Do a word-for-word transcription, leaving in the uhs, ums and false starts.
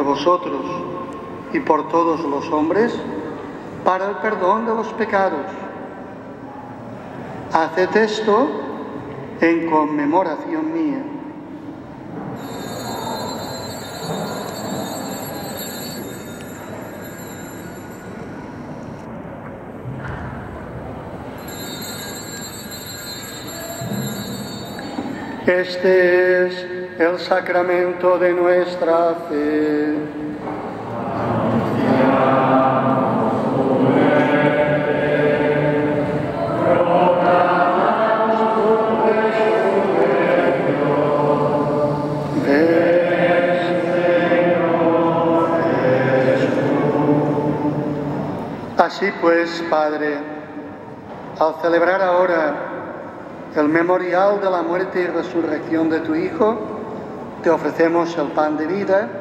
vosotros y por todos los hombres, para el perdón de los pecados. Haced esto en conmemoración mía. Este es el sacramento de nuestra fe. Así pues, Padre, al celebrar ahora el memorial de la muerte y resurrección de tu Hijo, te ofrecemos el pan de vida